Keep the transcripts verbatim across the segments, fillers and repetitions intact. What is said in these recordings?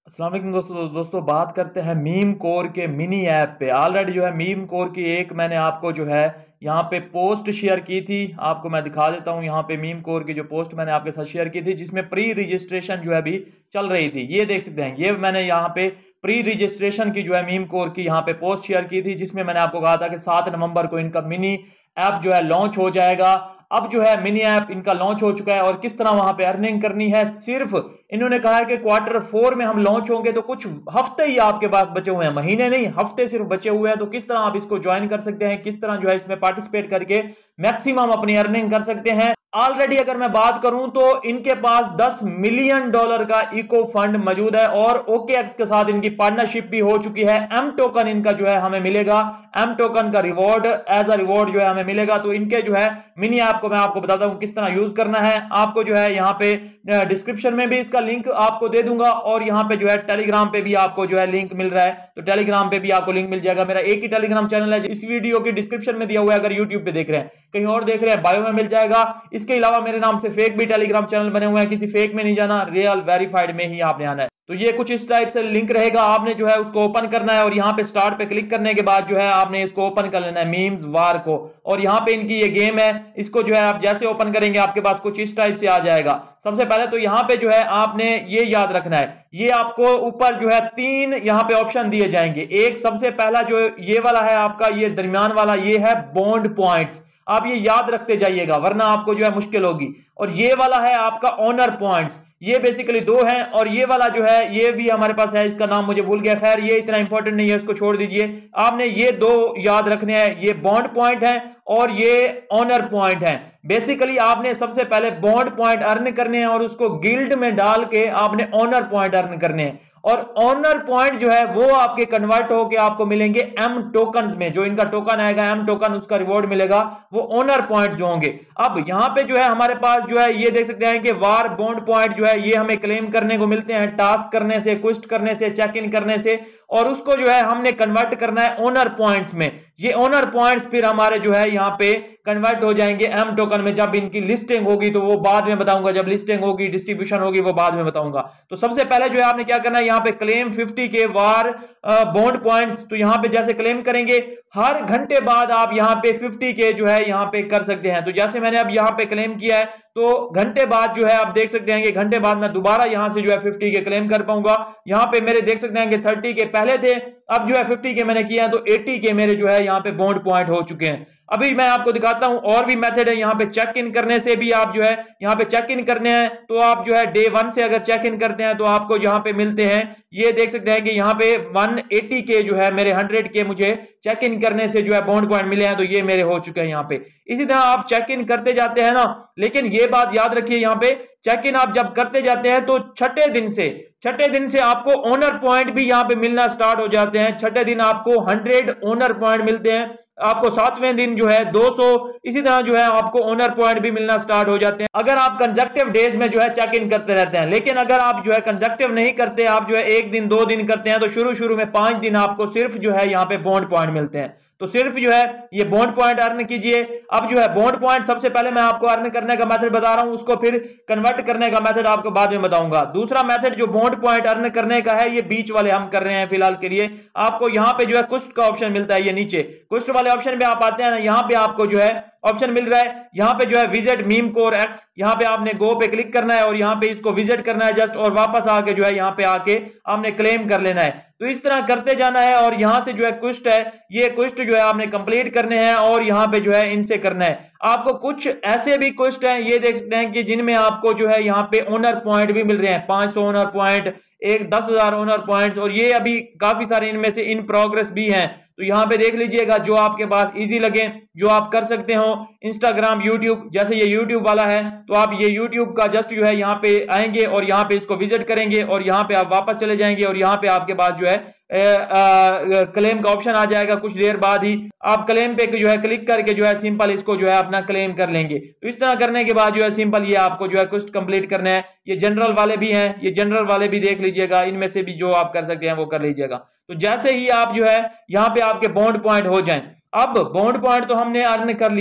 अस्सलाम वालेकुम दोस्तों दोस्तों बात करते हैं मीम कोर के मिनी ऐप पे। ऑलरेडी जो है मीम कोर की एक मैंने आपको जो है यहाँ पे पोस्ट शेयर की थी। आपको मैं दिखा देता हूँ यहाँ पे मीम कोर की जो पोस्ट मैंने आपके साथ शेयर की थी, जिसमें प्री रजिस्ट्रेशन जो है अभी चल रही थी। ये देख सकते हैं, ये मैंने यहाँ पे प्री रजिस्ट्रेशन की जो है मीम कोर की यहाँ पे पोस्ट शेयर की थी, जिसमें मैंने आपको कहा था कि सात नवंबर को इनका मिनी ऐप जो है लॉन्च हो जाएगा। अब जो है मिनी ऐप इनका लॉन्च हो चुका है और किस तरह वहां पे अर्निंग करनी है, सिर्फ इन्होंने कहा है कि क्वार्टर फोर में हम लॉन्च होंगे, तो कुछ हफ्ते ही आपके पास बचे हुए हैं, महीने नहीं हफ्ते सिर्फ बचे हुए हैं। तो किस तरह आप इसको ज्वाइन कर सकते हैं, किस तरह जो है इसमें पार्टिसिपेट करके मैक्सिमम अपनी अर्निंग कर सकते हैं। ऑलरेडी अगर मैं बात करूं तो इनके पास दस मिलियन डॉलर का इको फंड मौजूद है और ओकेएक्स के साथ इनकी पार्टनरशिप भी हो चुकी है। एम टोकन इनका जो है हमें मिलेगा, एम टोकन का रिवॉर्ड एज अ रिवॉर्ड जो है हमें मिलेगा। तो इनके जो है मिनी ऐप को मैं आपको बताता हूं किस तरह यूज करना है। आपको जो है यहाँ पे डिस्क्रिप्शन में भी इसका लिंक आपको दे दूंगा और यहाँ पे जो है टेलीग्राम पे भी आपको जो है लिंक मिल रहा है, तो टेलीग्राम पे भी आपको लिंक मिल जाएगा। मेरा एक ही टेलीग्राम चैनल है, इस वीडियो की डिस्क्रिप्शन में दिया हुआ है। अगर यूट्यूब पे देख रहे हैं, कहीं और देख रहे हैं, बायो में मिल जाएगा। इसके अलावा मेरे नाम से फेक भी टेलीग्राम चैनल बने हुए हैं, किसी फेक में नहीं जाना, रियल वेरीफाइड में ही आपने आना है। तो ये कुछ इस टाइप से लिंक रहेगा, आपने जो है उसको ओपन करना है और यहाँ पे स्टार्ट पे क्लिक करने के बाद जो है आपने इसको ओपन कर लेना है मीम्स वार को। और यहाँ पे इनकी ये गेम है, इसको जो है आप जैसे ओपन करेंगे आपके पास कुछ इस टाइप से आ जाएगा। सबसे पहले तो यहाँ पे जो है आपने ये याद रखना है, ये आपको ऊपर जो है तीन यहाँ पे ऑप्शन दिए जाएंगे। एक सबसे पहला जो ये वाला है आपका, ये दरमियान वाला, ये है बॉन्ड पॉइंट्स। आप ये याद रखते जाइएगा वरना आपको जो है मुश्किल होगी। और ये वाला है आपका ऑनर पॉइंट्स, ये बेसिकली दो हैं। और ये वाला जो है ये भी हमारे पास है, इसका नाम मुझे भूल गया, खैर ये इतना इंपॉर्टेंट नहीं है, इसको छोड़ दीजिए। आपने ये दो याद रखने हैं, ये बॉन्ड पॉइंट है और ये ऑनर पॉइंट है। बेसिकली आपने सबसे पहले बॉन्ड पॉइंट अर्न करने हैं और उसको गिल्ड में डाल के आपने ऑनर पॉइंट अर्न करने हैं। और ऑनर पॉइंट जो है वो आपके कन्वर्ट होके आपको मिलेंगे एम टोकन्स में। जो इनका टोकन आएगा एम टोकन, उसका रिवॉर्ड मिलेगा, वो ऑनर पॉइंट जो होंगे। अब यहां पे जो है हमारे पास जो है ये देख सकते हैं कि वार बॉन्ड पॉइंट जो है ये हमें क्लेम करने को मिलते हैं टास्क करने से, क्विस्ट करने से, चेक इन करने से, और उसको जो है हमने कन्वर्ट करना है ऑनर पॉइंट्स में। ये ऑनर पॉइंट्स फिर हमारे जो है यहाँ पे कन्वर्ट हो जाएंगे एम टोकन में। जब इनकी लिस्टिंग होगी तो वो बाद में बताऊंगा, जब लिस्टिंग होगी, डिस्ट्रीब्यूशन होगी, वो बाद में बताऊंगा। तो सबसे पहले जो है आपने क्या करना है, यहाँ पे क्लेम फिफ्टी के वार बॉन्ड पॉइंट्स। तो यहाँ पे जैसे क्लेम करेंगे हर घंटे बाद आप यहाँ पे फिफ्टी के जो है यहाँ पे कर सकते हैं। तो जैसे मैंने अब यहाँ पे क्लेम किया है तो घंटे बाद जो है आप देख सकते हैं कि घंटे बाद मैं दोबारा यहां से जो है फिफ्टी के क्लेम कर पाऊंगा। यहाँ पे मेरे देख सकते हैं कि थर्टी के पहले थे, अब जो है फिफ्टी के मैंने किया है, तो एटी के मेरे जो है यहाँ पे बॉन्ड पॉइंट हो चुके हैं। अभी मैं आपको दिखाता हूं और भी मेथड है। यहाँ पे चेक इन करने से भी आप जो है यहाँ पे चेक इन करने हैं, तो आप जो है डे वन से अगर चेक इन करते हैं तो आपको यहाँ पे मिलते हैं, ये देख सकते हैं कि यहाँ पे वन एटी के जो है मेरे हंड्रेड के मुझे चेक इन करने से जो है बॉन्ड पॉइंट मिले हैं, तो ये मेरे हो चुके हैं यहाँ पे। इसी तरह आप चेक इन करते जाते हैं ना, लेकिन ये बात याद रखिए, यहाँ पे चेक इन आप जब करते जाते हैं तो छठे दिन से छठे दिन से आपको ओनर पॉइंट भी यहाँ पे मिलना स्टार्ट हो जाते हैं। छठे दिन आपको हंड्रेड ओनर पॉइंट मिलते हैं, आपको सातवें दिन जो है दो सौ, इसी तरह जो है आपको ओनर पॉइंट भी मिलना स्टार्ट हो जाते हैं अगर आप कंसेक्टिव डेज में जो है चेक इन करते रहते हैं। लेकिन अगर आप जो है कंसेक्टिव नहीं करते, आप जो है एक दिन दो दिन करते हैं, तो शुरू शुरू में पांच दिन आपको सिर्फ जो है यहाँ पे बॉन्ड पॉइंट मिलते हैं। तो सिर्फ जो है ये बॉन्ड पॉइंट अर्न कीजिए। अब जो है बॉन्ड पॉइंट सबसे पहले मैं आपको अर्न करने का मेथड बता रहा हूं, उसको फिर कन्वर्ट करने का मेथड आपको बाद में बताऊंगा। दूसरा मेथड जो बॉन्ड पॉइंट अर्न करने का है, ये बीच वाले हम कर रहे हैं फिलहाल के लिए। आपको यहाँ पे जो है क्विस्ट का ऑप्शन मिलता है, ये नीचे क्विस्ट वाले ऑप्शन पे आप आते हैं ना, यहाँ पे आपको जो है ऑप्शन मिल रहा है, यहाँ पे जो है विजिट मीम कोर एक्स, यहाँ पे आपने गो पे क्लिक करना है और यहाँ पे इसको विजिट करना है जस्ट, और वापस आके जो है यहाँ पे आके आपने क्लेम कर लेना है। तो इस तरह करते जाना है और यहाँ से जो है क्विस्ट है, ये क्विस्ट जो है आपने कंप्लीट करने हैं और यहाँ पे जो है इनसे करना है। आपको कुछ ऐसे भी क्विस्ट हैं, ये देख सकते हैं कि जिनमें आपको जो है यहाँ पे ओनर पॉइंट भी मिल रहे हैं, पांच सौ ओनर पॉइंट, एक दस हजार ओनर पॉइंट्स, और ये अभी काफी सारे इनमें से इन प्रोग्रेस भी हैं। तो यहाँ पे देख लीजिएगा जो आपके पास इजी लगे, जो आप कर सकते हो। इंस्टाग्राम, यूट्यूब, जैसे ये यूट्यूब वाला है तो आप ये यूट्यूब का जस्ट जो है यहाँ पे आएंगे और यहाँ पे इसको विजिट करेंगे और यहाँ पे आप वापस चले जाएंगे और यहाँ पे आपके पास जो है क्लेम का ऑप्शन आ जाएगा। कुछ देर बाद ही आप क्लेम पे जो है क्लिक करके जो है सिंपल इसको जो है अपना क्लेम कर लेंगे। तो इस तरह करने के बाद जो है सिंपल ये आपको जो है क्विस्ट कंप्लीट करना है। ये जनरल वाले भी हैं, ये जनरल वाले भी देख लीजिएगा, इनमें से भी जो आप कर सकते हैं वो कर लीजिएगा। तो जैसे ही आप जो है यहाँ पे आपके बॉन्ड पॉइंट हो जाएं, अब बॉन्ड पॉइंट तो हमने अर्न कर लिए,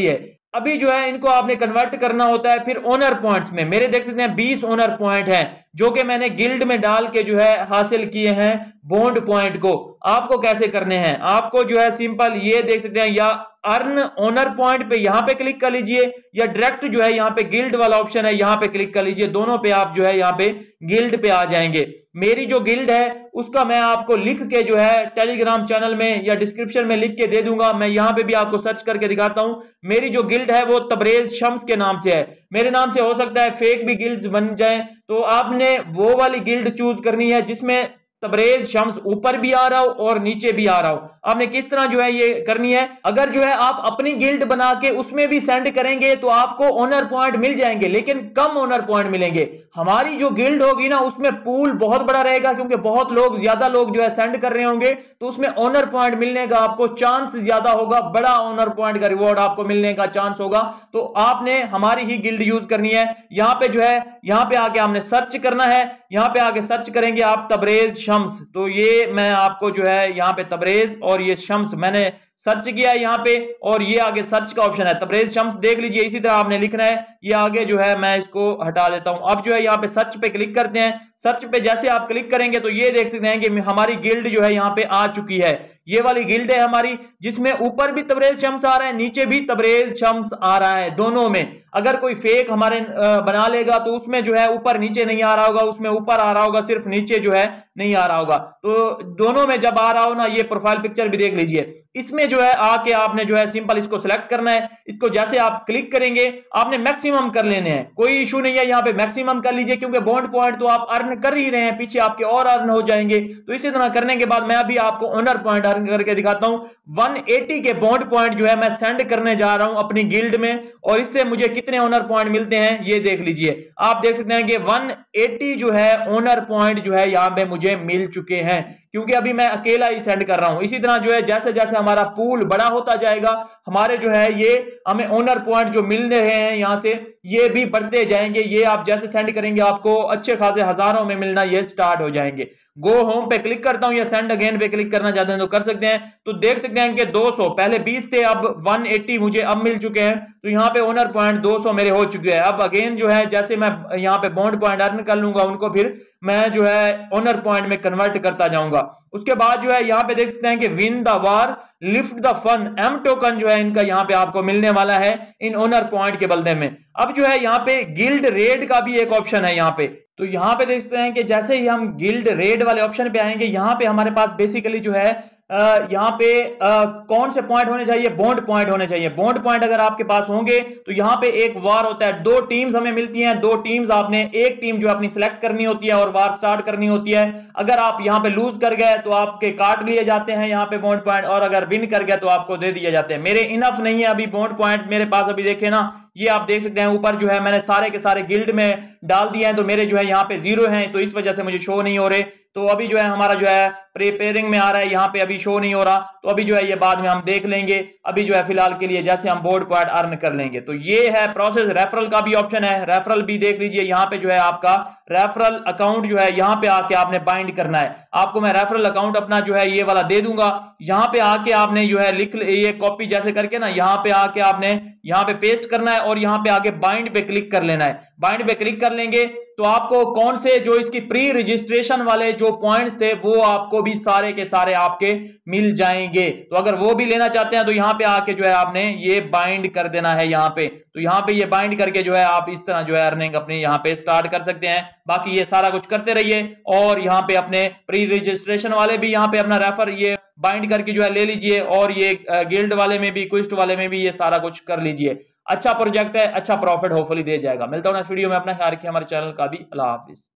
अभी जो है इनको आपने कन्वर्ट करना होता है फिर ओनर पॉइंट्स में। मेरे देख सकते हैं बीस ओनर पॉइंट हैं जो कि मैंने गिल्ड में डाल के जो है हासिल किए हैं बॉन्ड पॉइंट को। आपको कैसे करने हैं, आपको जो है सिंपल ये देख सकते हैं, या अर्न ओनर पॉइंट पे यहां पे क्लिक कर लीजिए, या डायरेक्ट जो है यहां पे गिल्ड वाला ऑप्शन है यहां पे क्लिक कर लीजिए। दोनों पे आप जो है यहां पे गिल्ड पे आ जाएंगे। मेरी जो गिल्ड है उसका मैं आपको लिख के जो है टेलीग्राम चैनल में या डिस्क्रिप्शन में लिख के दे दूंगा। मैं यहां पे भी आपको सर्च करके दिखाता हूं। मेरी जो गिल्ड है वो तबरेज शम्स के नाम से है। मेरे नाम से हो सकता है फेक भी गिल्ड्स बन जाएं, तो आपने वो वाली गिल्ड चूज करनी है जिसमें तबरेज शम्स ऊपर भी आ रहा हो और नीचे भी आ रहा हो। आपने किस तरह जो है ये करनी है, अगर जो है आप अपनी गिल्ड बना के उसमें भी सेंड करेंगे तो आपको ओनर पॉइंट मिल जाएंगे, लेकिन कम ओनर पॉइंट मिलेंगे। हमारी जो गिल्ड होगी ना उसमें पूल बहुत बड़ा रहेगा, क्योंकि बहुत लोग ज्यादा लोग जो है सेंड कर रहे होंगे, तो उसमें ओनर पॉइंट मिलने का आपको चांस ज्यादा होगा, बड़ा ओनर पॉइंट का रिवॉर्ड आपको मिलने का चांस होगा। तो आपने हमारी ही गिल्ड यूज करनी है। यहां पे जो है यहां पे आके आपने सर्च करना है, यहां पे आके सर्च करेंगे आप तबरेज शम्स। तो ये मैं आपको जो है यहां पे तबरेज और ये शम्स मैंने सर्च किया है यहां पे, और ये आगे सर्च का ऑप्शन है तबरेज शम्स, देख लीजिए। इसी तरह आपने लिखना है। ये आगे जो है मैं इसको हटा देता हूं। अब जो है यहां पे सर्च पे क्लिक करते हैं। सर्च पे जैसे आप क्लिक करेंगे तो ये देख सकते हैं कि हमारी गिल्ड जो है यहां पे आ चुकी है। ये वाली गिल्ड है हमारी, जिसमें ऊपर भी तबरेज शम्स आ रहा है, नीचे भी तबरेज शम्स आ रहा है, दोनों में। अगर कोई फेक हमारे बना लेगा तो उसमें जो है ऊपर नीचे नहीं आ रहा होगा, उसमें ऊपर आ रहा होगा, सिर्फ नीचे जो है नहीं आ रहा होगा। तो दोनों में जब आ रहा हो ना, ये प्रोफाइल पिक्चर भी देख लीजिए। इसमें जो है आके आपने जो है सिंपल इसको सिलेक्ट करना है। इसको जैसे आप क्लिक करेंगे आपने मैक्सिमम कर लेने हैं, कोई इशू नहीं है, यहाँ पे मैक्सिमम कर लीजिए, क्योंकि बॉन्ड पॉइंट तो आप अर्न कर ही रहे हैं, पीछे आपके और अर्न हो जाएंगे। तो इसी तरह करने के बाद मैं अभी आपको ओनर पॉइंट अर्न करके दिखाता हूं। एक सौ अस्सी के बॉन्ड पॉइंट जो है मैं सेंड करने जा रहा हूं अपनी गिल्ड में, और इससे मुझे कितने ओनर पॉइंट मिलते हैं ये देख लीजिए। आप देख सकते हैं कि एक सौ अस्सी जो है ओनर पॉइंट जो है यहां पे मुझे मिल चुके हैं, क्योंकि अभी मैं अकेला ही सेंड कर रहा हूं। इसी तरह जो है जैसे जैसे हमारा पूल बड़ा होता जाएगा, हमारे जो है ये हमें ओनर पॉइंट जो मिल रहे हैं यहां से ये भी बढ़ते जाएंगे। ये आप जैसे सेंड करेंगे आपको अच्छे खासे हजारों में मिलना ये स्टार्ट हो जाएंगे। गो होम पे क्लिक करता हूं या सेंड अगेन पे क्लिक करना चाहते हैं तो कर सकते हैं। तो देख सकते हैं कि दो सौ पहले बीस थे, अब एक सौ अस्सी मुझे अब मिल चुके हैं। तो यहां पे ओनर पॉइंट दो सौ मेरे हो चुके हैं। अब अगेन जो है जैसे मैं यहां पे बॉन्ड पॉइंट अर्न कर लूंगा उनको फिर मैं जो है ओनर पॉइंट में कन्वर्ट करता जाऊंगा। उसके बाद जो है यहां पे देख सकते हैं कि win the war lift the fun M token जो है इनका यहां पे आपको मिलने वाला है इन ओनर पॉइंट के बदले में। अब जो है यहां पे गिल्ड रेड का भी एक ऑप्शन है यहां पे। तो यहां पे देखते हैं कि जैसे ही हम गिल्ड रेड वाले ऑप्शन पे आएंगे, यहां पे हमारे पास बेसिकली जो है यहां पे आ, कौन से पॉइंट होने चाहिए, बॉन्ड पॉइंट होने चाहिए। बॉन्ड पॉइंट अगर आपके पास होंगे तो यहां पे एक वार होता है, दो टीम्स हमें मिलती हैं। दो टीम्स आपने एक टीम जो अपनी सिलेक्ट करनी होती है और वार स्टार्ट करनी होती है। अगर आप यहां पे लूज कर गए तो आपके काट लिए जाते हैं यहां पे बॉन्ड पॉइंट, और अगर विन कर गए तो आपको दे दिए जाते हैं। मेरे इनफ नहीं है अभी बॉन्ड पॉइंट मेरे पास, अभी देखे ना ये आप देख सकते हैं ऊपर जो है मैंने सारे के सारे गिल्ड में डाल दिए हैं, तो मेरे जो है यहाँ पे जीरो हैं, तो इस वजह से मुझे शो नहीं हो रहे। तो अभी जो है हमारा जो है प्रिपेयरिंग में आ रहा है, यहाँ पे अभी शो नहीं हो रहा। तो अभी जो है ये बाद में हम देख लेंगे। अभी जो है फिलहाल के लिए जैसे हम बोर्ड पॉइंट अर्न कर लेंगे। तो ये है प्रोसेस। रेफरल का भी ऑप्शन है, रेफरल भी देख लीजिए। यहाँ पे जो है आपका रेफरल अकाउंट जो है यहाँ पे आके आपने बाइंड करना है। आपको मैं रेफरल अकाउंट अपना जो है ये वाला दे दूंगा। यहाँ पे आके आपने जो है लिख ये कॉपी जैसे करके ना, यहाँ पे आके आपने यहाँ पे पेस्ट करना है और यहाँ पे आके बाइंड पे क्लिक कर लेना है। बाइंड पे क्लिक कर लेंगे तो आपको कौन से जो इसकी प्री रजिस्ट्रेशन वाले जो पॉइंट्स थे वो आपको भी सारे के सारे आपके मिल जाएंगे। तो अगर वो भी लेना चाहते हैं तो यहाँ पे आके जो है आपने ये बाइंड कर देना है यहाँ पे। तो यहाँ पे ये बाइंड करके जो है आप इस तरह जो है अर्निंग अपनी यहाँ पे स्टार्ट कर सकते हैं। बाकी ये सारा कुछ करते रहिए, और यहाँ पे अपने प्री रजिस्ट्रेशन वाले भी यहाँ पे अपना रेफर ये बाइंड करके जो है ले लीजिए, और ये गिल्ड वाले में भी क्विस्ट वाले में भी ये सारा कुछ कर लीजिए। अच्छा प्रोजेक्ट है, अच्छा प्रॉफिट होपफुली दे जाएगा। मिलता हूं नेक्स्ट वीडियो में। अपना ख्याल रखिए, हमारे चैनल का भी। अल्लाह हाफिज।